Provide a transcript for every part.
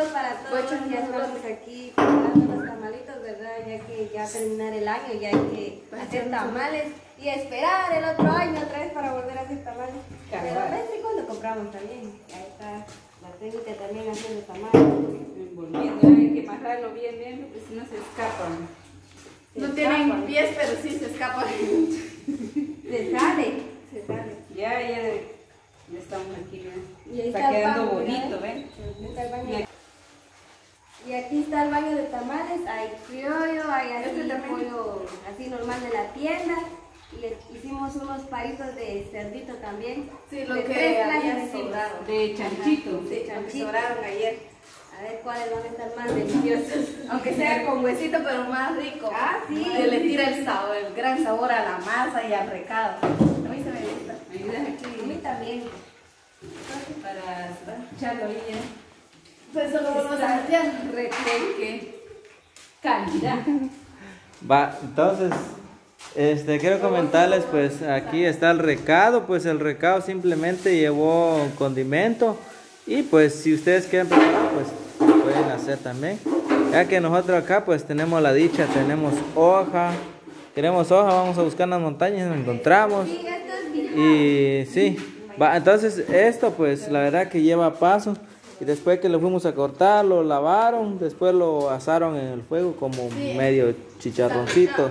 saludos para todos. Ya estamos aquí preparando los tamalitos, ¿verdad? Ya que ya terminar el año, ya hay que hacer tamales y esperar el otro año otra vez para volver a hacer tamales. Pero a veces cuando compramos también. Ahí está la técnica también haciendo tamales. Envolviendo, hay que amarrarlo bien, porque si no se escapan. No tienen pies, pero sí se escapan. Se sale. Ya estamos aquí, Y ahí está quedando baño, bonito, ¿ven? Está el baño. Y aquí está el baño de tamales, hay criollo, hay así pollo así normal de la tienda. Y le hicimos unos palitos de cerdito también. Sí, lo de que 3 había clases sobrado. De chanchito. De chanchito. Sobraron ayer. A ver cuáles van a estar más deliciosos. Aunque sea con huesito, pero más rico. Ah, sí. Que le tira el sabor, el gran sabor a la masa y al recado. A mí se me gusta. ¿Me ayudas A aquí? mí también. Para echarlo ahí, ¿eh? Pues eso lo vamos a hacer. Retreque. Calidad. Va, entonces, quiero comentarles, pues aquí está el recado, pues el recado simplemente llevó condimento y pues si ustedes quieren preparar, pues pueden hacer también. Ya que nosotros acá pues tenemos la dicha, tenemos hoja, queremos hoja, vamos a buscar en las montañas, nos encontramos Sí, esto es bien. y sí, va, entonces esto pues la verdad que lleva paso. Y después que lo fuimos a cortar, lo lavaron, después lo asaron en el fuego como medio chicharroncito,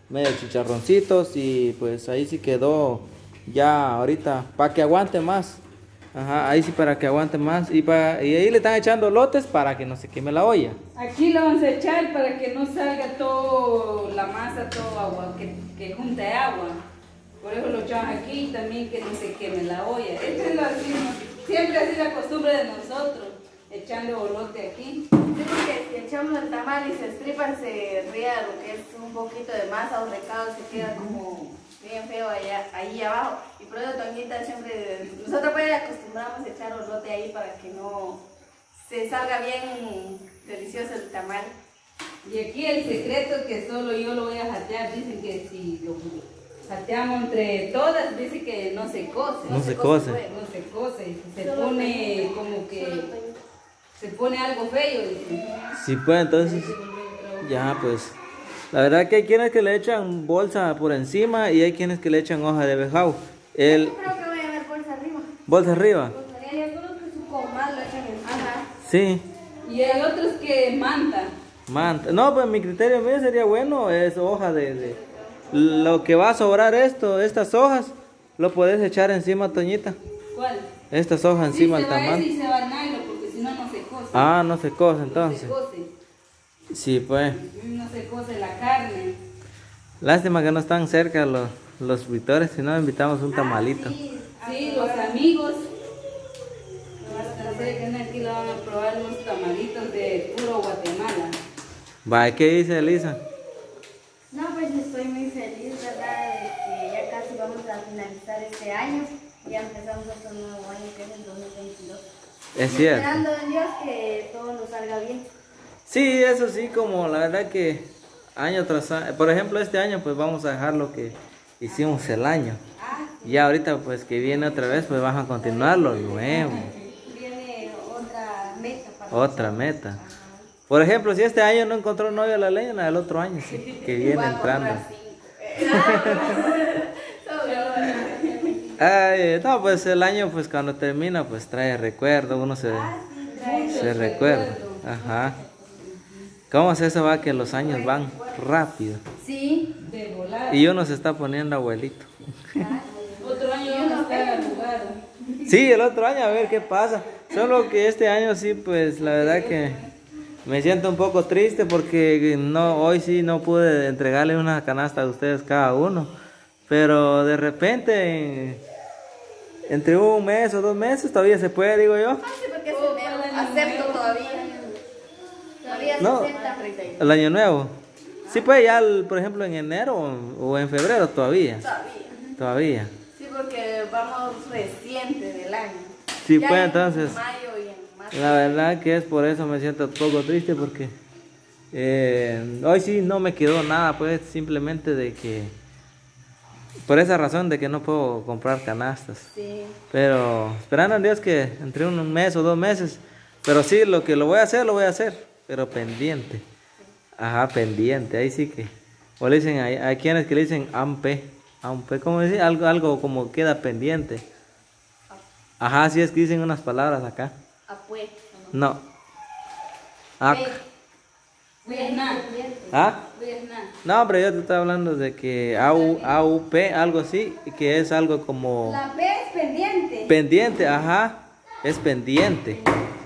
y pues ahí sí quedó ya ahorita para que aguante más. Ajá, ahí sí para que aguante más y ahí le están echando lotes para que no se queme la olla. Aquí lo vamos a echar para que no salga todo la masa, todo agua, que junte agua. Por eso lo echamos aquí también que no se queme la olla. Échenlo así, ¿no? Siempre así la costumbre de nosotros, echando bolote aquí. Sí, porque si echamos el tamal y se estripa, se ría lo que es un poquito de masa o recado, se queda como bien feo ahí abajo. Y por eso Toñita siempre, nosotros pues acostumbramos a echar bolote ahí para que no se salga bien delicioso el tamal. Y aquí el secreto es que solo yo lo voy a jatear. Dicen que si lo jateamos entre todas, dice que no se cose. No se cose. No se cose, se pone como que se pone algo feo. Dicen. Sí, pues entonces ya pues la verdad que hay quienes que le echan bolsa por encima y hay quienes que le echan hoja de bejau. Yo creo que voy a ver bolsa arriba. Bolsa arriba. Hay algunos que su comal lo echan encima. Sí. Y hay otros que manta. No, pues mi criterio mío sería bueno, es hoja de lo que va a sobrar estas hojas, lo puedes echar encima, Toñita. ¿Cuál? Estas hojas encima del se va tamal. ese y se va el nylon, porque si no, no se cose. Ah, no se cose No entonces. se cose. Sí, pues. No se cose la carne. Lástima que no están cerca los vitores, si no invitamos un tamalito. Sí, los amigos. Aquí lo van a probar unos tamalitos de puro Guatemala. Va, ¿qué dice Elisa? No, pues estoy muy feliz, ¿verdad? De que ya casi vamos a finalizar este año. Ya empezamos otro nuevo año que es el 2022. Es Y cierto. esperando en Dios que todo nos salga bien. Sí, eso sí, como la verdad que año tras año, por ejemplo este año pues vamos a dejar lo que hicimos el año. Ya ahorita pues que viene otra vez pues vamos a continuar lo nuevo. Viene otra meta para Otra meta. Por ejemplo, si este año no encontró novio la leña, el otro año sí, que viene entrando. Ay, no, pues el año pues cuando termina pues trae recuerdo, uno se recuerda. Ajá. ¿Cómo es eso va que los años van rápido? Sí. De volar. Y uno se está poniendo abuelito. Otro año vamos a estar arrugado. Sí, el otro año a ver qué pasa. Solo que este año sí, pues la verdad que me siento un poco triste porque hoy sí no pude entregarle una canasta a ustedes cada uno. Pero de repente, entre un mes o 2 meses todavía se puede, digo yo. Sí, porque es enero. Acepto todavía. Todavía No, 60, 32. el año nuevo. Sí, pues ya, por ejemplo, en enero o en febrero todavía. Todavía. Sí, porque vamos reciente del año. Sí, Ya pues en entonces, mayo y en marzo. la verdad que es por eso me siento un poco triste porque hoy sí no me quedó nada, pues simplemente de que, por esa razón de que no puedo comprar canastas. Sí. Pero esperando en Dios que entre un mes o 2 meses Pero sí, lo que lo voy a hacer, pero pendiente. Ajá, pendiente, ahí sí que. O le dicen, hay quienes que le dicen ampe, ¿cómo decir? Algo como queda pendiente. Ajá, sí es que dicen unas palabras acá. Apue. No. Ac. Vietnam. ¿Ah? Vietnam. No, hombre, yo te estaba hablando de que AUP, algo así, que es algo como La P es pendiente. pendiente, ajá, es pendiente.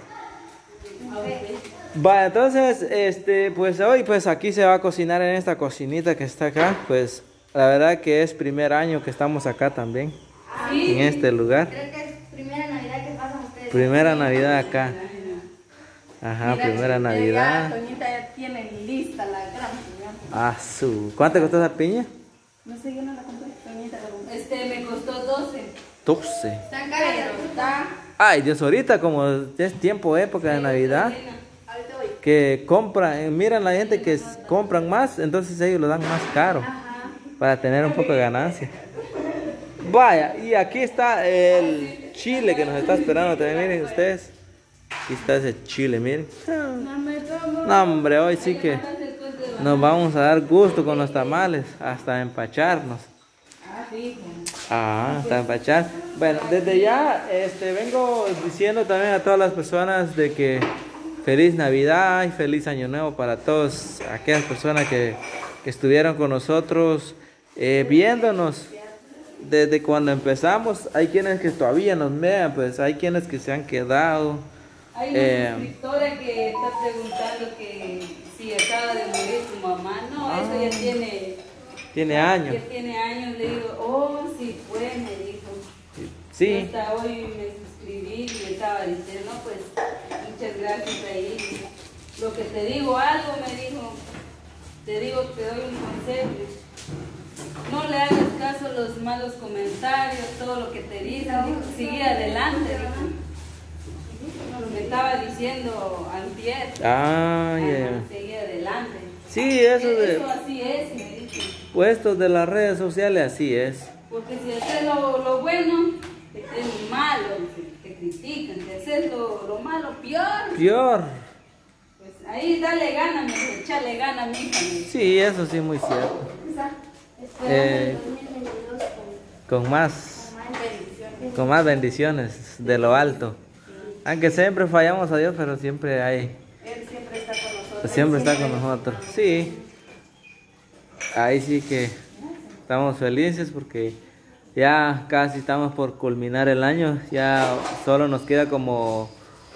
Va, entonces, pues hoy, pues aquí se va a cocinar en esta cocinita que está acá, pues la verdad que es primer año que estamos acá también, en este lugar. Creo que es primera Navidad que pasan ustedes. Primera Navidad acá. Ajá, Mira, primera ya Navidad. Toñita ya tiene lista la gran piña. Ah, ¿cuánto costó esa piña? No sé, yo no la compré. Toñita la compré. Me costó 12. 12. Están caras la fruta. Ay, Dios, ahorita como es tiempo, época de Navidad, Ahorita voy. que compran, miran la gente que compran más, entonces ellos lo dan más caro para tener un poco de ganancia. Vaya, y aquí está el chile que nos está esperando también, miren ustedes. Aquí está ese chile, miren. No, hombre, hoy sí que nos vamos a dar gusto con los tamales, hasta empacharnos. Hasta empachar. Bueno, desde ya vengo diciendo también a todas las personas de que feliz Navidad y feliz Año Nuevo para todas aquellas personas que estuvieron con nosotros viéndonos desde cuando empezamos. Hay quienes que todavía nos vean, pues hay quienes que se han quedado. Hay una suscriptora que está preguntando que si acaba de morir tu mamá. No, eso ya tiene años. Ya tiene años. Le digo, oh, sí fue, me dijo. Sí. Yo hasta hoy me suscribí y le estaba diciendo, no, pues, muchas gracias ahí. Lo que te digo, algo me dijo, te digo, te doy un consejo. No le hagas caso a los malos comentarios, todo lo que te dicen, dijo, sigue adelante, dijo. Me estaba diciendo antier. Seguí adelante. Sí, eso así es, me dice. Puestos de las redes sociales, así es. Porque si haces lo bueno, te creen malo, te critican. Si haces lo malo, peor. Pues ahí dale gana, me dice, échale gana, mija. Sí, eso sí, muy cierto. Con más bendiciones de lo alto. Aunque siempre fallamos a Dios, pero siempre hay. Él siempre está con nosotros. Siempre está con nosotros. Sí. Ahí sí que estamos felices porque ya casi estamos por culminar el año. Ya solo nos queda como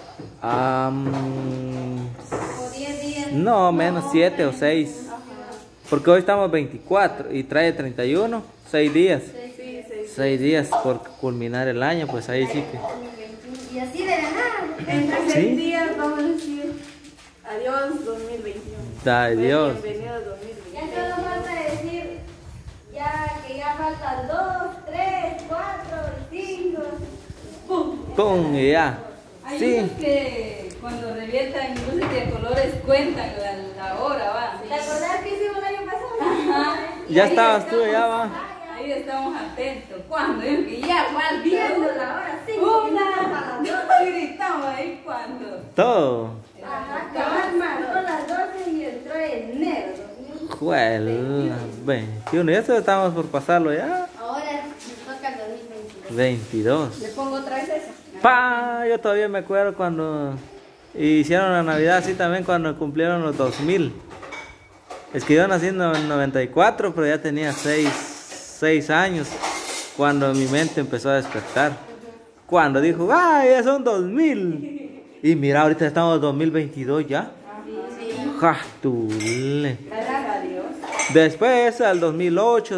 10 días. no, menos 7 o 6. Porque hoy estamos 24 y trae 31, 6 días. 6 días por culminar el año, pues ahí sí que. Y así de ganar. Entre Sí. 6 días vamos a decir adiós 2021. Adiós. Bienvenido 2021. Ya solo falta decir que ya faltan 2, 3, 4, 5. ¡Pum! Y ya. Hay Sí. unos que cuando revientan luces de colores cuentan la hora, va. ¿Te acordás que hicimos el año pasado? Ajá. Y Ya ahí estabas tú, estamos. ya va. Ahí estamos atentos. ¿Cuándo? Yo que ya, mal Viendo la hora 5 Una. Gritamos ahí cuando. Todo. Ajá, cabal marcó las 12 y entró enero. Juela, 21. Ya estamos por pasarlo ya. Ahora nos toca el 2022. 22. Le pongo otra vez esa. Pa, yo todavía me acuerdo cuando hicieron la Navidad así también cuando cumplieron los 2000. Es que yo nací en el 94, pero ya tenía 6 años cuando mi mente empezó a despertar. Cuando dijo, ¡ay, ya son 2000! Y mira, ahorita estamos en 2022 ya. ¡Ja, tule! Gracias a Dios. Después al 2008,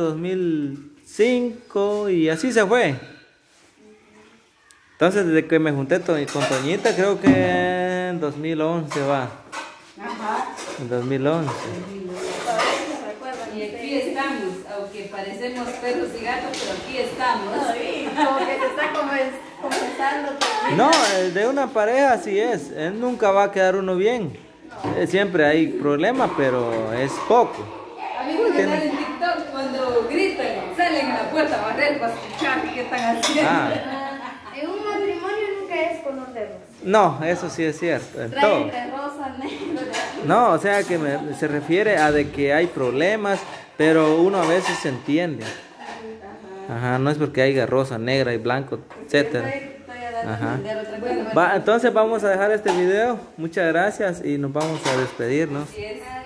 2005 y así se fue. Entonces desde que me junté con Toñita creo que en 2011 va. Ajá. En 2011. Y aquí estamos, aunque parecemos perros y gatos, pero aquí estamos. Sí, como que se está confesando. No, de una pareja así es. Él nunca va a quedar uno bien. Siempre hay problemas, pero es poco. A mí me quedan en TikTok cuando gritan, salen a la puerta a barrer para escuchar qué están haciendo. Ah, En un matrimonio nunca es color de rosa. No, eso sí es cierto. En Trae todo. entre rosa, negro. No, o sea que se refiere a de que hay problemas, pero uno a veces se entiende. Ajá, no es porque haya rosa, negra y blanco, etcétera. Estoy dando a Ajá. entender otra cosa. Va, entonces vamos a dejar este video. Muchas gracias y nos vamos a despedir, ¿no? Así es.